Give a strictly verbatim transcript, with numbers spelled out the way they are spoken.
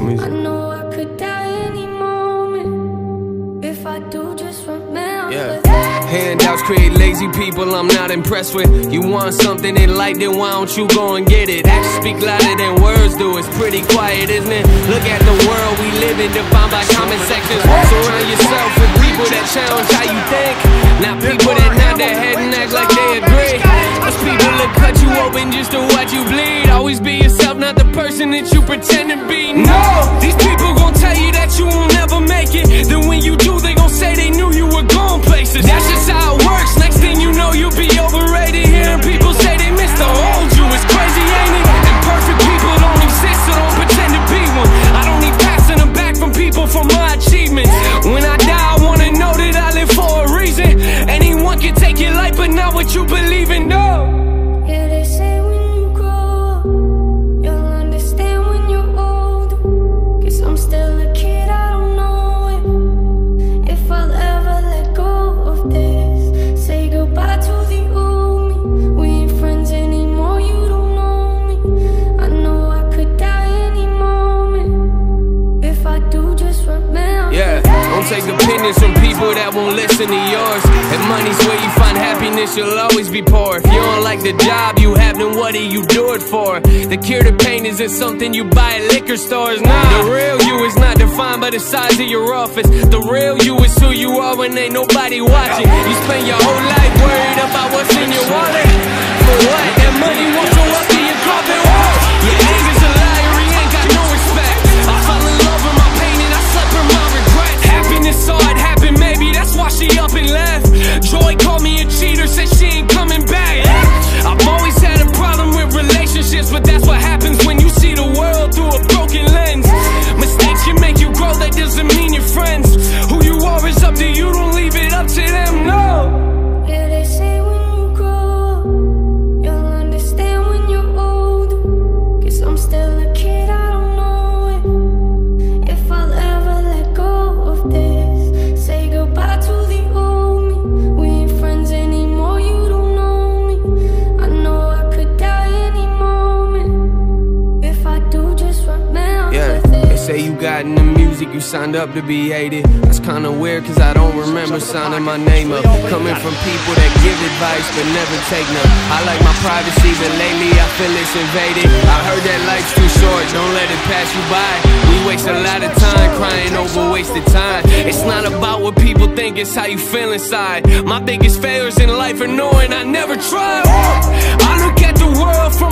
music. I know I could die any moment if I do just remember. Yeah. Handouts create lazy people I'm not impressed with. You want something in light, then why don't you go and get it? Actions speak louder than words do, it's pretty quiet, isn't it? Look at the world we live in, defined by comment sections. Surround yourself with people that challenge how you think, not people that nod their head and act like they agree. Those people that cut you open just to watch you bleed. Always be yourself, not the person that you pretend to be. No, these people gon' tell you that you will never make it. Then when you do, they gon' say they knew you were going places. That's just how it works. Next thing you know, you'll be overrated. Hearing people say they miss the old you, it's crazy, ain't it? And perfect people don't exist, so don't pretend to be one. I don't need passing them back from people for my achievements. When I die, I wanna know that I live for a reason. Anyone can take your life, but not what you believe in, no. Yeah, they say when you grow up, you'll understand when you're older. Cause I'm still a kid, I don't know it, if I'll ever let go of this. Say goodbye to the old me. We ain't friends anymore, you don't know me. I know I could die any moment if I do just remember. Yeah, don't take opinions from people that won't listen to yours. If money's where you find happiness, you'll always be poor. If you don't like the job you have, then what do you do it for? The cure to pain isn't something you buy at liquor stores, nah. The real you is not defined by the size of your office. The real you is who you are when ain't nobody watching. You spend your whole life worried about what's in your wallet. For what? That money won't show up in your coffin. Your anger's a liar, he ain't got no respect. I fell in love with my pain and I slept with my regrets. Happiness saw it happen, maybe that's why she up and left. Joy called me a cheater, said she ain't coming back. I've always had a problem with relationships, but that's what happens when you see the world through a broken lens. Mistakes can make you grow, that doesn't mean you're friends. Who you are is up to you, don't leave it up to them, no. Yeah, they say when you grow up, you'll understand when you're older. Cause I'm still a kid, I don't know it, if I'll ever let go of this. Say goodbye to the old me. We ain't friends anymore, you don't know me. I know I could die any moment if I do just remember. Yeah, they say you got in the music, you signed up to be hated. That's kinda weird cause I don't remember signing my name up. Coming from people that give advice but never take none. I like my privacy but lately I feel it's invaded. I heard that life's too short, don't let it pass you by. We waste a lot of time crying over wasted time. It's not about what people think, it's how you feel inside. My biggest failures in life are knowing I never tried. I look at the world from